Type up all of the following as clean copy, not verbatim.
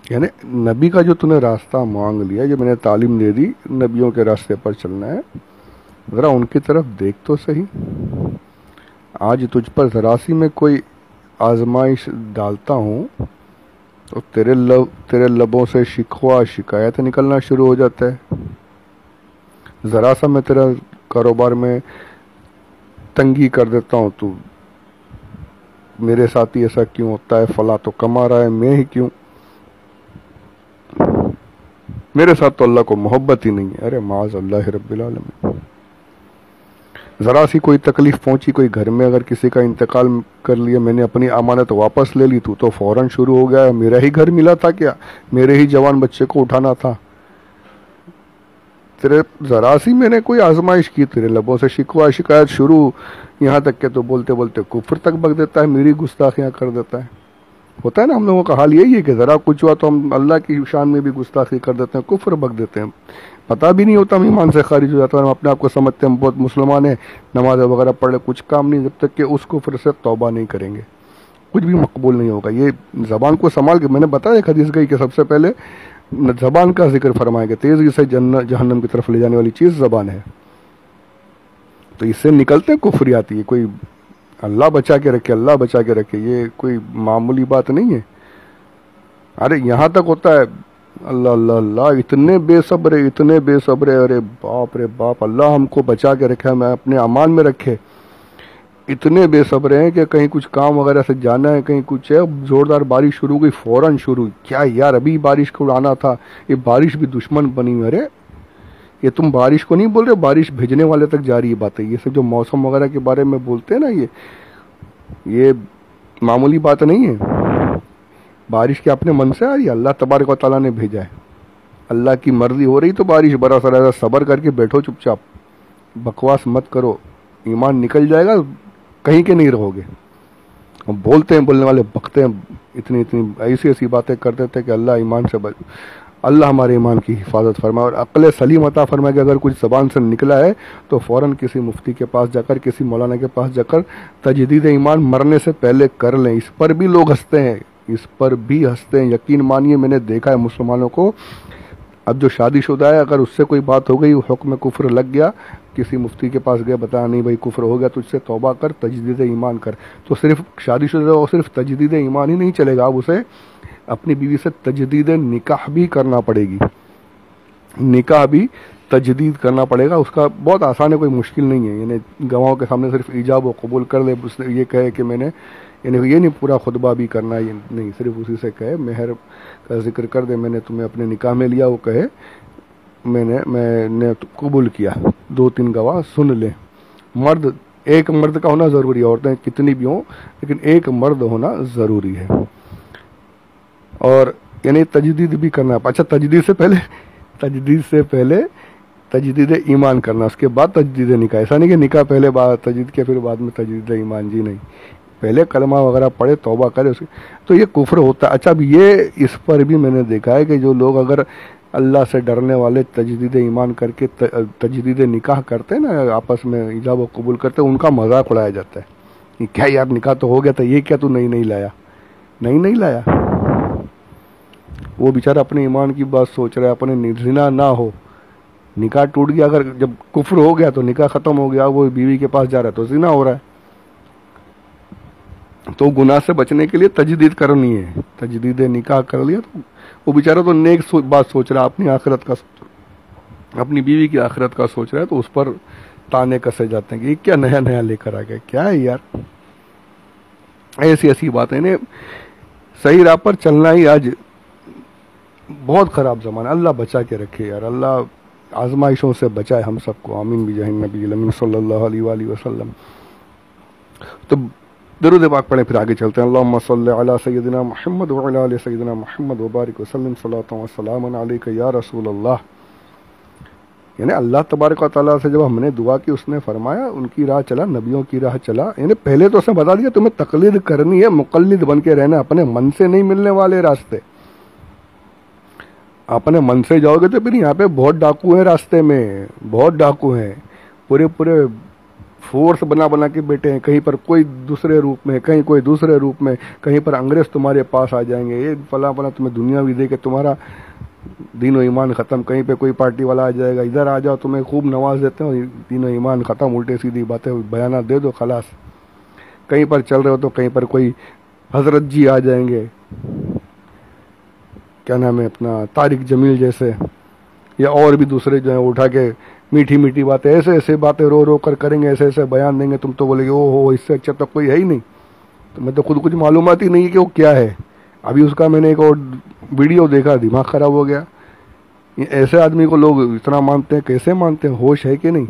यानी नबी का जो तूने रास्ता मांग लिया, जो मैंने तालीम दे दी नबियों के रास्ते पर चलना है, ज़रा उनकी तरफ देख तो सही। आज तुझ पर ज़रा सी मैं कोई आजमाइश डालता हूँ तो तेरे लबों से शिकवा शिकायत निकलना शुरू हो जाता है। ज़रा सा मैं तेरा कारोबार में तंगी कर देता हूँ, तो मेरे साथ ही ऐसा क्यों होता है, फला तो कमा रहा है, मैं ही क्यों, मेरे साथ तो अल्लाह को मोहब्बत ही नहीं है। अरे माज़ अल्लाह रब्बिल आलमीन। ज़रा सी कोई तकलीफ पहुंची, कोई घर में अगर किसी का इंतकाल कर लिया, मैंने अपनी अमानत वापस ले ली, तो फौरन शुरू हो गया, मेरा ही घर मिला था क्या, मेरे ही जवान बच्चे को उठाना था। तेरे ज़रा सी मैंने कोई आजमाइश की, तेरे लबों से शिकवा शिकायत शुरू, यहाँ तक के तो बोलते बोलते कुफ्र तक बक देता है, मेरी गुस्ताखियाँ कर देता है। होता है ना, हम लोगों का हाल यही है कि ज़रा कुछ हुआ तो हम अल्लाह की शान में भी गुस्ताखी कर देते हैं, कुफ्र बक देते हैं। पता भी नहीं होता, हम ईमान से खारिज हो जाता है, हम अपने आप को समझते हैं हम बहुत मुसलमान हैं, नमाज वगैरह पढ़ ले, कुछ काम नहीं, जब तक कि उस कुफ्र से तौबा नहीं करेंगे कुछ भी मकबूल नहीं होगा। ये ज़बान को संभाल के, मैंने बताया एक हदीस गई कि सबसे पहले ज़बान का जिक्र फरमाएंगे, तेज़ी से जहन्नम की तरफ ले जाने वाली चीज़ ज़बान है, तो इससे निकलते कुफ्री आती है। कोई अल्लाह बचा के रखे, अल्लाह बचा के रखे, ये कोई मामूली बात नहीं है। अरे यहाँ तक होता है, अल्लाह अल्लाह अल्लाह, इतने बेसब्र, इतने बेसब्र, अरे बाप रे बाप, अल्लाह हमको बचा के रखे, हमें अपने अमान में रखे। इतने बेसब्र हैं कि कहीं कुछ काम वगैरह से जाना है, कहीं कुछ है, जोरदार बारिश शुरू हो गई, फौरन शुरू, क्या यार अभी बारिश को आना था, ये बारिश भी दुश्मन बनी हुई। अरे ये तुम बारिश को नहीं बोल रहे, बारिश भेजने वाले तक जा रही है बातें। ये सब जो मौसम वगैरह के बारे में बोलते हैं ना, ये मामूली बात नहीं है। बारिश के अपने मन से आ रही है, अल्लाह तबारक व तआला ने भेजा है, अल्लाह की मर्जी हो रही तो बारिश बरस रहा है। सब्र करके बैठो चुपचाप, बकवास मत करो, ईमान निकल जाएगा, कहीं के नहीं रहोगे। हम बोलते हैं, बोलने वाले बकते हैं, इतनी इतनी ऐसी ऐसी बातें कर देते हैं कि अल्लाह ईमान से बच, अल्लाह हमारे ईमान की हिफाजत फरमाए और अक्ल सलीम अता फरमाए कि अगर कुछ ज़बान से निकला है तो फ़ौरन किसी मुफ्ती के पास जाकर, किसी मौलाना के पास जाकर तजदीद ईमान मरने से पहले कर लें। इस पर भी लोग हंसते हैं, इस पर भी हंसते हैं, यकीन मानिए मैंने देखा है मुसलमानों को। अब जो शादीशुदा है, अगर उससे कोई बात हो गई, हुक्म कुफ्र लग गया, किसी मुफ्ती के पास गया, बताया नहीं भाई कुफ्र हो गया, तुझसे तौबा कर, तजदीद ईमान कर, तो सिर्फ शादीशुदा और सिर्फ तजदीद ईमान ही नहीं चलेगा, अब उसे अपनी बीवी से तजदीद निकाह भी करना पड़ेगी, निकाह भी तजदीद करना पड़ेगा। उसका बहुत आसान है, कोई मुश्किल नहीं है। यानी गवाहों के सामने सिर्फ ईजाब व कबूल कर ले, उसने ये कहे कि मैंने, यानी ये नहीं पूरा खुतबा भी करना है, ये नहीं, सिर्फ उसी से कहे, मेहर का जिक्र कर दे, मैंने तुम्हें अपने निकाह में लिया, वो कहे मैंने कबूल किया, 2-3 गवाह सुन ले। मर्द, एक मर्द का होना ज़रूरी है, औरतें कितनी भी हों लेकिन एक मर्द होना ज़रूरी है। और यानी तजदीद भी करना है। अच्छा, तजदीद से पहले तजदीद ईमान करना, उसके बाद तजदीद निकाह। ऐसा नहीं कि निकाह पहले बाद तजदीद के फिर बाद में तजदीद ईमान, जी नहीं, पहले कलमा वगैरह पढ़े, तौबा करे, उसके तो ये कुफ्र होता है। अच्छा, अब ये इस पर भी मैंने देखा है कि जो लोग अगर अल्लाह से डरने वाले तजदीद ईमान करके तजदीद निकाह करते हैं ना, आपस में इजाब व कबूल करते हैं, उनका मजाक उड़ाया जाता है कि क्या यार निकाह तो हो गया था, ये क्या तू नहीं लाया, नहीं लाया। वो बेचारा अपने ईमान की बात सोच रहा है, अपने जिना ना हो, निकाह टूट गया, अगर जब कुफ्र हो गया तो निकाह खत्म हो गया, वो बीवी के पास जा रहा है तो जिना हो रहा है। तो गुनाह से बचने के लिए तजदीद करनी है, तजदीद निकाह कर लिया तो वो बेचारा तो नेक बात सोच रहा है, अपनी आखिरत का, अपनी बीवी की आखिरत का सोच रहा है, तो उस पर ताने कसे जाते हैं कि क्या नया नया लेकर आ गया, क्या है यार। ऐसी ऐसी बातें ने, सही राह पर चलना ही आज बहुत ख़राब ज़माना, अल्लाह बचा के रखे यार, अल्लाह आजमाइशों से बचाए हम सबको, आमीन बिजाह नबी अमीन सल्लल्लाहु अलैहि वसल्लम। तो दरूद पाक पढ़े, फिर आगे चलते हैं। अल्लाहुम्मा सल्लि अला सय्यदिना मुहम्मद व अला आलि सय्यदिना मुहम्मद व बारिक वसल्लिम सल्लल्लाहु व सलामन अलैका या रसूल अल्लाह। यानी अल्लाह तबारक व तआला से जब हमने दुआ की, उसने फरमाया उनकी राह चला, नबियों की राह चला। यानी पहले तो उसने बता दिया तुम्हें तकलीद करनी है, मुकल्लिद बन के रहना, अपने मन से नहीं मिलने वाले रास्ते। अपने मन से जाओगे तो फिर यहाँ पे बहुत डाकू हैं रास्ते में, बहुत डाकू हैं, पूरे फोर्स बना बना के बैठे हैं, कहीं पर कोई दूसरे रूप में, कहीं कोई दूसरे रूप में, कहीं पर अंग्रेज तुम्हारे पास आ जाएंगे, ये फला फला तुम्हें दुनिया भी दे के तुम्हारा दीन और ईमान ख़त्म, कहीं पे कोई पार्टी वाला आ जाएगा, इधर आ जाओ तुम्हें खूब नवाज देते हैं, दीन और ईमान ख़त्म, उल्टे सीधी बातें बयाना दे दो खलास। कहीं पर चल रहे हो तो कहीं पर कोई हजरत जी आ जाएंगे, क्या नाम है अपना तारिक जमील जैसे, या और भी दूसरे जो है उठा के मीठी मीठी बातें, ऐसे ऐसे बातें रो रो कर करेंगे, ऐसे ऐसे बयान देंगे, तुम तो बोलेगे ओ हो इससे अच्छा तो कोई है ही नहीं। तो मैं तो खुद कुछ मालूमात ही नहीं है कि वो क्या है। अभी उसका मैंने एक और वीडियो देखा, दिमाग खराब हो गया। ये ऐसे आदमी को लोग इतना मानते हैं, कैसे मानते हैं, होश है कि नहीं।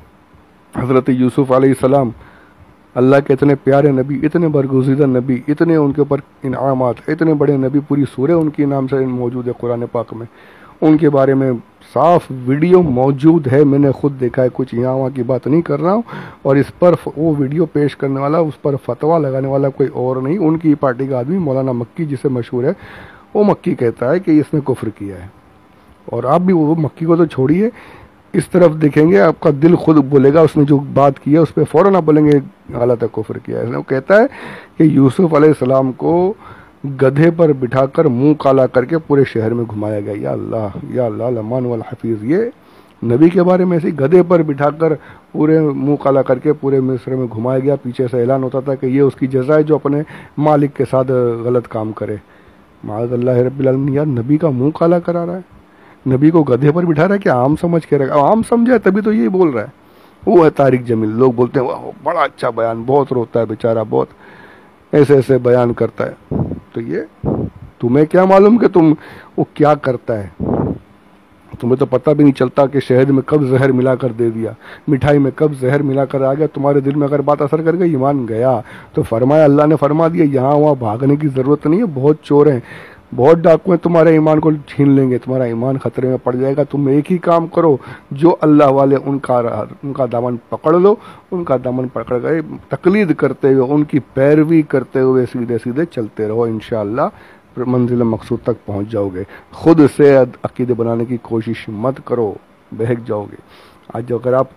हज़रत यूसुफ अलैहिस्सलाम अल्लाह के इतने प्यारे नबी, इतने बरगुज़ीदा नबी, इतने उनके ऊपर इनामात, इतने बड़े नबी, पूरी सूरह उनके नाम से मौजूद है कुरान पाक में। उनके बारे में साफ वीडियो मौजूद है, मैंने खुद देखा है, कुछ यहाँ वहाँ की बात नहीं कर रहा हूँ। और इस पर वो वीडियो पेश करने वाला, उस पर फतवा लगाने वाला कोई और नहीं, उनकी पार्टी का आदमी मौलाना मक्की जिसे मशहूर है, वो मक्की कहता है कि इसने कुफ्र किया है। और आप भी वो मक्की को तो छोड़िए, इस तरफ देखेंगे आपका दिल खुद बोलेगा, उसने जो बात की है उस पर फ़ौरन आप बोलेंगे गलत है, कुफ्र किया है। वो कहता है कि यूसुफ अलैहिस्सलाम को गधे पर बिठाकर मुंह काला करके पूरे शहर में घुमाया गया। या अल्लाह लमान वल हफीज़, ये नबी के बारे में ऐसे गधे पर बिठाकर पूरे मुंह काला करके पूरे मिस्र में घुमाया गया। पीछे से ऐलान होता था कि ये उसकी जज़ा है जो अपने मालिक के साथ गलत काम करे। माअज़ल्लाह रब्बिल आलमीन, यार नबी का मुंह काला करा रहा है, नबी को गधे पर बिठा रहा है कि आम समझ के रखा, आम समझा है तभी तो यही बोल रहा है। वो है तारिक जमील, लोग बोलते हैं वाह बड़ा अच्छा बयान, बहुत रोता है बेचारा, बहुत ऐसे ऐसे बयान करता है। तो ये तुम्हें क्या मालूम कि तुम वो क्या करता है, तुम्हें तो पता भी नहीं चलता कि शहद में कब जहर मिलाकर दे दिया, मिठाई में कब जहर मिलाकर आ गया। तुम्हारे दिल में अगर बात असर कर गई, ईमान गया। तो फरमाया, अल्लाह ने फरमा दिया यहाँ वहाँ भागने की ज़रूरत नहीं है, बहुत चोर हैं, बहुत डाकू हैं, तुम्हारे ईमान को छीन लेंगे, तुम्हारा ईमान खतरे में पड़ जाएगा। तुम एक ही काम करो, जो अल्लाह वाले उनका दामन पकड़ लो, उनका दामन पकड़ गए, तकलीद करते हुए, उनकी पैरवी करते हुए सीधे सीधे चलते रहो, इंशाअल्लाह मंजिल मकसूद तक पहुंच जाओगे। खुद से अकीदे बनाने की कोशिश मत करो, बहक जाओगे। आज अगर आप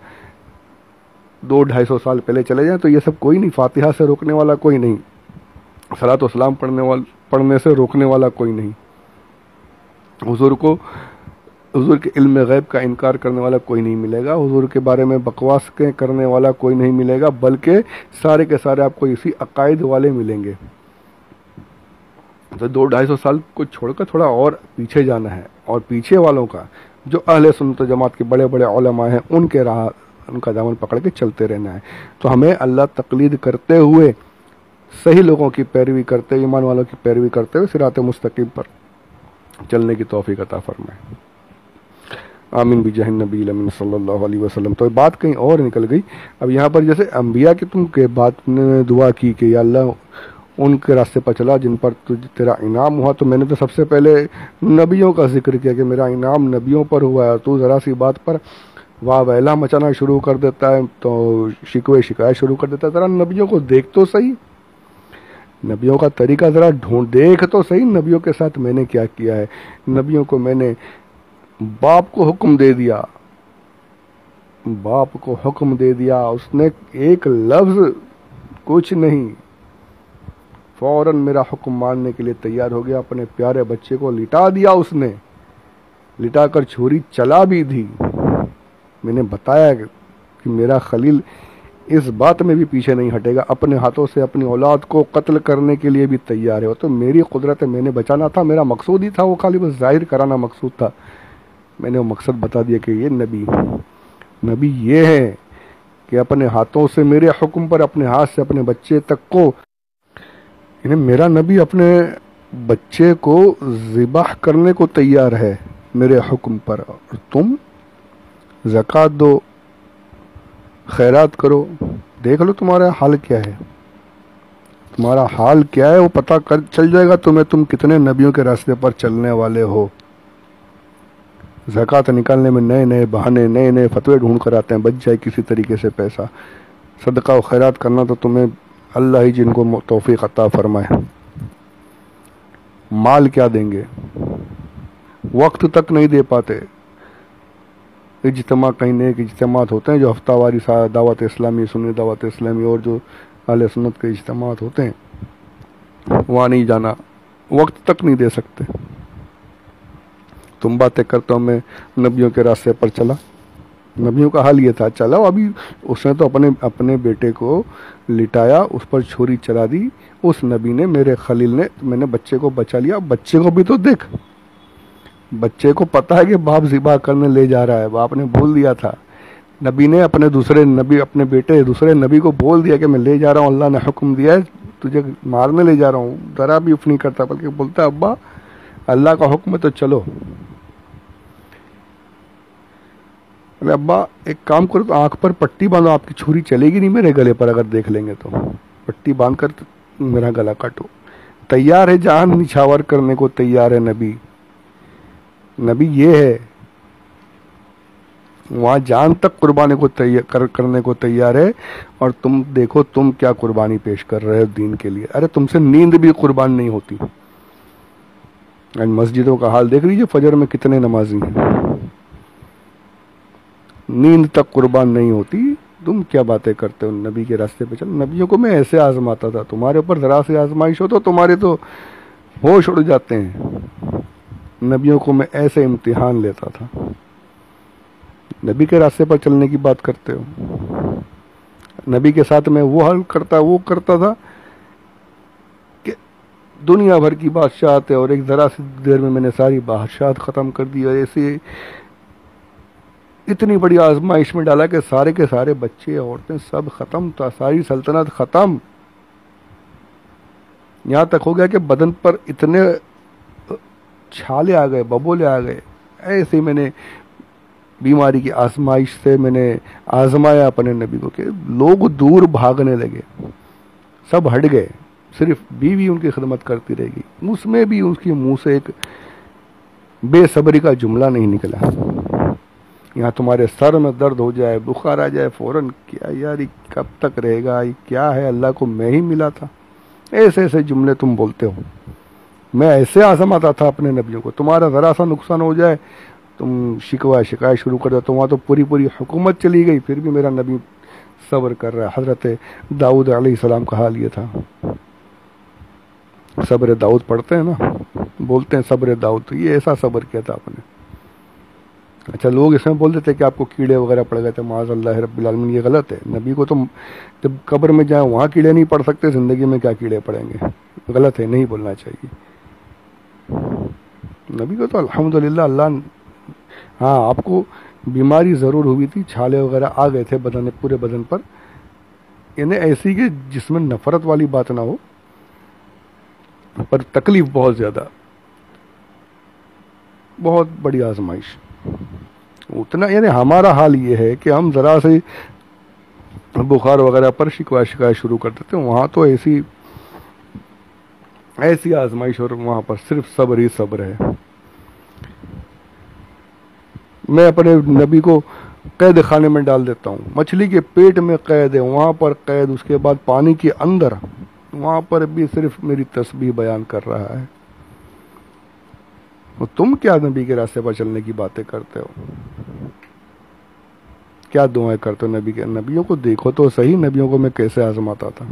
200-250 साल पहले चले जाएं तो ये सब कोई नहीं, फातिहा से रोकने वाला कोई नहीं, सलात व सलाम पढ़ने से रोकने वाला कोई नहीं, हुजूर के इल्म गैब का इनकार करने वाला कोई नहीं मिलेगा, हुजूर के बारे में बकवास करने वाला कोई नहीं मिलेगा, बल्कि सारे के सारे आपको इसी अकायद वाले मिलेंगे। तो 200-250 साल को छोड़कर थोड़ा और पीछे जाना है, और पीछे वालों का जो अहले सुन्नत जमात के बड़े बड़े उलमा हैं उनके राह, उनका दामन पकड़ के चलते रहना है। तो हमें अल्लाह तकलीद करते हुए, सही लोगों की पैरवी करते, ईमान वालों की पैरवी करते हुए सिरात मुस्तकीम पर चलने की तौफीक अता फरमाए। आमीन बिजाह नबी अमीन सल्लल्लाहु अलैहि वसल्लम। तो बात कहीं और निकल गई। अब यहाँ पर जैसे अंबिया की तुम के बात ने दुआ की कि या अल्लाह उनके रास्ते पर चला जिन पर तेरा इनाम हुआ। तो मैंने तो सबसे पहले नबियों का जिक्र किया कि मेरा इनाम नबियों पर हुआ है। तो ज़रा सी बात पर वाह वहला मचाना शुरू कर देता है, तो शिकवे शिकायत शुरू कर देता है। ज़रा नबियों को देख तो सही, नबियों का तरीका ज़रा ढूंढ देख तो सही, नबियों के साथ मैंने क्या किया है। नबियों को मैंने बाप को हुक्म दे दिया, बाप को हुक्म दे दिया, उसने एक लफ्ज़ कुछ नहीं, फौरन मेरा हुक्म मानने के लिए तैयार हो गया। अपने प्यारे बच्चे को लिटा दिया, उसने लिटाकर छुरी चला भी दी। मैंने बताया कि मेरा खलील इस बात में भी पीछे नहीं हटेगा, अपने हाथों से अपनी औलाद को कत्ल करने के लिए भी तैयार है। वो तो मेरी कुदरत है, मैंने बचाना था, मेरा मकसूद ही था, वो खाली बस जाहिर कराना मकसूद था। मैंने वो मकसद बता दिया कि ये नबी ये है कि अपने हाथों से मेरे हुक्म पर, अपने हाथ से अपने बच्चे तक को, मेरा नबी अपने बच्चे को ज़िबाह करने को तैयार है मेरे हुक्म पर। और तुम ज़कात दो, खैरात करो, देख लो तुम्हारा हाल क्या है, तुम्हारा हाल क्या है वो पता कर चल जाएगा तुम्हें, तुम कितने नबियों के रास्ते पर चलने वाले हो। ज़कात निकालने में नए नए बहाने, नए नए फतवे ढूंढ कर आते हैं, बच जाए किसी तरीके से पैसा। सदका और खैरात करना तो तुम्हें अल्लाह ही जिनको तौफीक अता फरमाए। माल क्या देंगे, वक्त तक नहीं दे पाते। इज्तिमा कहीं नेक इज्तिमात होते हैं जो हफ्तावारी दावत इस्लामी, सुन्नी दावत इस्लामी और जो अहले सुन्नत के इज्तिमात होते हैं, वहाँ नहीं जाना, वक्त तक नहीं दे सकते। तुम बातें करते हो मैं नबियों के रास्ते पर चला, नबियों का हाल ये था, चलो अभी उसने तो अपने बेटे को लिटाया, उस पर छुरी चला दी, उस नबी ने, मेरे खलील ने, मैंने बच्चे को बचा लिया। बच्चे को भी तो देख, बच्चे को पता है कि बाप ज़िबा करने ले जा रहा है, बाप ने बोल दिया था, नबी ने अपने बेटे दूसरे नबी को बोल दिया कि मैं ले जा रहा हूँ, अल्लाह ने हुक्म दिया है तुझे मारने ले जा रहा हूँ, जरा भी उफ नहीं करता, बल्कि बोलता है अब्बा अल्लाह का हुक्म है तो चलो। अरे अब्बा एक काम करो, तो आंख पर पट्टी बांधो, आपकी छुरी चलेगी नहीं मेरे गले पर, अगर देख लेंगे तो पट्टी बांध कर मेरा गला काटो। तैयार है, जान निछावर करने को तैयार है नबी। नबी ये है, वहां जान तक कुर्बानी को करने को तैयार है, और तुम देखो तुम क्या कुर्बानी पेश कर रहे हो दीन के लिए। अरे तुमसे नींद भी कुर्बान नहीं होती। आज मस्जिदों का हाल देख लीजिए, फजर में कितने नमाजी हैं, नींद तक कुर्बान नहीं होती। तुम क्या बातें करते हो, नबी के रास्ते पे चलो। नबियों को मैं ऐसे आजमाता था, तुम्हारे ऊपर जरा सी आजमाइश हो तो तुम्हारे तो होश उड़ जाते हैं। नबियों को मैं ऐसे इम्तिहान लेता था। नबी के रास्ते पर चलने की बात करते हो। नबी के साथ मैं वो करता था कि दुनिया भर की बादशाहत है, और एक जरा सी देर में मैंने सारी बादशाहत खत्म कर दी, और ऐसे इतनी बड़ी आजमाइश में डाला कि सारे के सारे बच्चे औरतें सब खत्म था, सारी सल्तनत खत्म। यहां तक हो गया कि बदन पर इतने छाले आ गए, बबोले आ गए। ऐसे मैंने बीमारी की आजमाइश से मैंने आजमाया अपने नबी को, कि लोग दूर भागने लगे, सब हट गए, सिर्फ बीवी उनकी खिदमत करती रहेगी। उसमें भी उसके मुंह से एक बेसब्री का जुमला नहीं निकला। यहाँ तुम्हारे सर में दर्द हो जाए, बुखार आ जाए, फौरन क्या यार ये कब तक रहेगा, ये क्या है, अल्लाह को मैं ही मिला था। ऐसे ऐसे जुमले तुम बोलते हो। मैं ऐसे आजमाता था अपने नबियों को। तुम्हारा ज़रा सा नुकसान हो जाए, तुम शिकायत शुरू कर देते हो। वहाँ तो पूरी हुकूमत चली गई, फिर भी मेरा नबी सब्र कर रहा है। हज़रत दाऊद अलैहिस्सलाम का हाल ये था। सब्र दाऊद पढ़ते हैं ना, बोलते हैं सब्र दाऊद, तो ये ऐसा सब्र किया था आपने। अच्छा, लोग इसमें बोल देते कि आपको कीड़े वगैरह पड़ गए थे, माज़अल्लाह रब्बिल आलमीन, ये गलत है। नबी को तो जब कब्र में जाए वहाँ कीड़े नहीं पड़ सकते, ज़िंदगी में क्या कीड़े पड़ेंगे, गलत है, नहीं बोलना चाहिए। नबी को तो अल्हम्दुलिल्लाह अल्लाह, हाँ आपको बीमारी ज़रूर हुई थी, छाले वगैरह आ गए थे बदन, पूरे बदन पर, यानी ऐसी कि जिसमें नफरत वाली बात ना हो, पर तकलीफ बहुत ज़्यादा, बहुत बड़ी आजमाइश। उतना यानी हमारा हाल ये है कि हम ज़रा से बुखार वगैरह पर शिकायत शुरू कर देते हैं। वहाँ तो ऐसी आजमाइश, और वहाँ पर सिर्फ सब्र ही सब्र है। मैं अपने नबी को कैद खाने में डाल देता हूँ, मछली के पेट में कैद है, वहाँ पर कैद, उसके बाद पानी के अंदर, वहाँ पर भी सिर्फ मेरी तस्बीह बयान कर रहा है। तो तुम क्या नबी के रास्ते पर चलने की बातें करते हो, क्या दुआएं करते हो नबी के? नबियों को देखो तो सही, नबियों को मैं कैसे आजमाता था।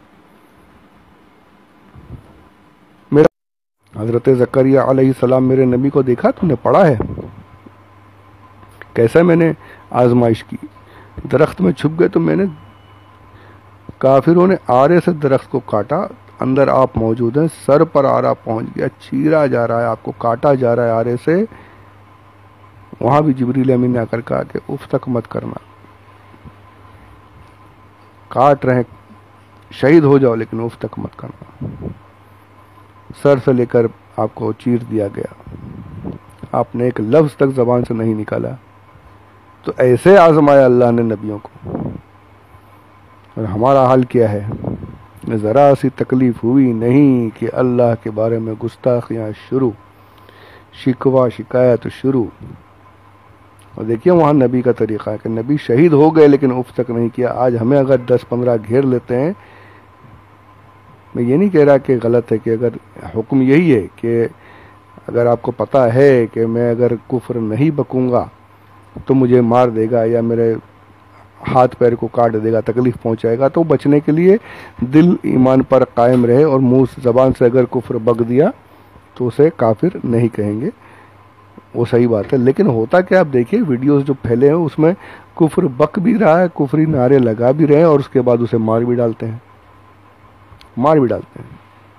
मेरा हजरत ज़करिया अलैहिस्सलाम, मेरे नबी को देखा तुमने, पढ़ा है कैसे मैंने आजमाइश की। दरख्त में छुप गए तो मैंने, काफिरों ने आरे से दरख्त को काटा, अंदर आप मौजूद हैं, सर पर आरा पहुंच गया, चीरा जा रहा है, आपको काटा जा रहा है आरे से। वहां भी जिब्रील अमीन ने आकर कहा कि उफ तक मत करना, काट रहे, शहीद हो जाओ, लेकिन उफ तक मत करना। सर से लेकर आपको चीर दिया गया, आपने एक लफ्ज तक जबान से नहीं निकाला। तो ऐसे आजमाया अल्लाह ने नबियों को। और हमारा हाल क्या है, ज़रा सी तकलीफ हुई नहीं कि अल्लाह के बारे में गुस्ताखियाँ शुरू, शिकवा शिकायत शुरू। और देखिए वहाँ नबी का तरीक़ा है कि नबी शहीद हो गए लेकिन उफ तक नहीं किया। आज हमें अगर 10-15 घेर लेते हैं, मैं ये नहीं कह रहा कि गलत है, कि अगर हुक्म यही है कि अगर आपको पता है कि मैं अगर कुफ्र नहीं बकूँगा तो मुझे मार देगा या मेरे हाथ पैर को काट देगा, तकलीफ पहुंचाएगा, तो बचने के लिए दिल ईमान पर कायम रहे और मुंह ज़बान से अगर कुफ्र बक दिया तो उसे काफिर नहीं कहेंगे। वो सही बात है। लेकिन होता क्या, आप देखिए वीडियोस जो फैले हैं उसमें कुफ्र बक भी रहा है, कुफरी नारे लगा भी रहे हैं और उसके बाद उसे मार भी डालते हैं, मार भी डालते हैं।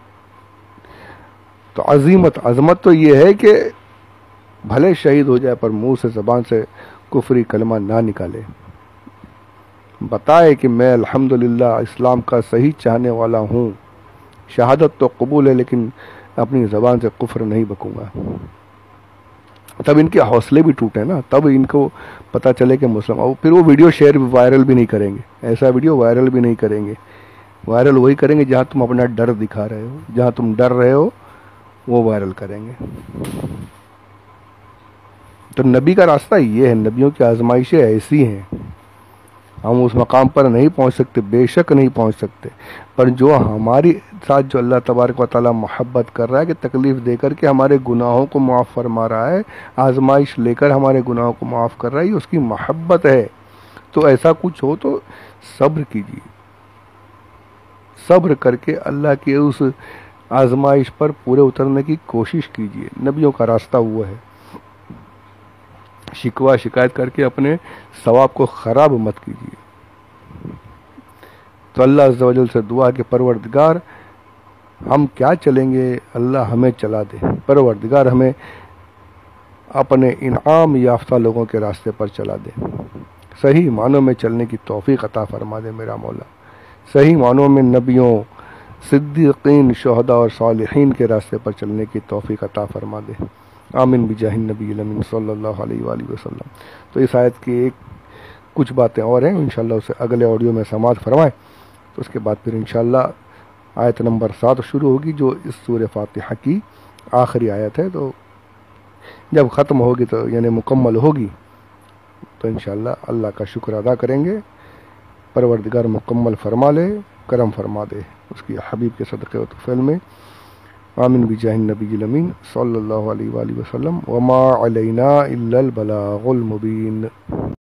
तो अजमत तो ये है कि भले शहीद हो जाए पर मुंह से ज़बान से कुफरी कलमा ना निकाले, बताए कि मैं अल्हम्दुलिल्लाह इस्लाम का सही चाहने वाला हूँ, शहादत तो कबूल है लेकिन अपनी ज़बान से कुफ्र नहीं बकूंगा। तब इनके हौसले भी टूटे ना, तब इनको पता चले कि मुस्लिम, और फिर वो वीडियो शेयर वायरल भी नहीं करेंगे, ऐसा वीडियो वायरल भी नहीं करेंगे। वायरल वही करेंगे जहाँ तुम अपना डर दिखा रहे हो, जहाँ तुम डर रहे हो वो वायरल करेंगे। तो नबी का रास्ता ये है, नबियों की आजमाइशें ऐसी हैं। हम उस मकाम पर नहीं पहुंच सकते, बेशक नहीं पहुंच सकते, पर जो हमारी साथ जो अल्लाह तबारक व तआला मोहब्बत कर रहा है कि तकलीफ़ देकर के हमारे गुनाहों को माफ़ फरमा रहा है, आजमाइश लेकर हमारे गुनाहों को माफ़ कर रहा है, ये उसकी मोहब्बत है। तो ऐसा कुछ हो तो सब्र कीजिए, सब्र करके अल्लाह के उस आजमाइश पर पूरे उतरने की कोशिश कीजिए। नबियों का रास्ता वो है। शिकवा शिकायत करके अपने सवाब को ख़राब मत कीजिए। तो अल्लाह अज़्ज़ा वजल से दुआ कि परवरदिगार हम क्या चलेंगे, अल्लाह हमें चला दे, परवरदिगार हमें अपने इनाम याफ्ता लोगों के रास्ते पर चला दे, सही मानों में चलने की तौफीक अता फरमा दे मेरा मौला, सही मानों में नबियों, सिद्दीकीन, शुहदा और सालिहीन के रास्ते पर चलने की तौफीक अता फरमा दे। आमीन बिजाहिन नबी अमीन सल्लल्लाहु अलैहि वसल्लम। तो इस आयत की एक कुछ बातें और हैं, इंशाल्लाह उसे अगले ऑडियो में समाअत फरमाएं। तो उसके बाद फिर इंशाल्लाह आयत नंबर 7 शुरू होगी, जो इस सूरह फातिहा की आखिरी आयत है। तो जब ख़त्म होगी तो यानी मुकम्मल होगी तो इंशाल्लाह अल्लाह का शुक्र अदा करेंगे, परवरदिगार मुकम्मल फरमा ले, करम फरमा दे उसकी हबीब के सदक़े व तुफ़ैल में। आमीन बिजाहिन नबी अमीन सल्लल्लाहु अलैहि वसल्लम। वमा अलैना इल्लल बलागुल मुबीन।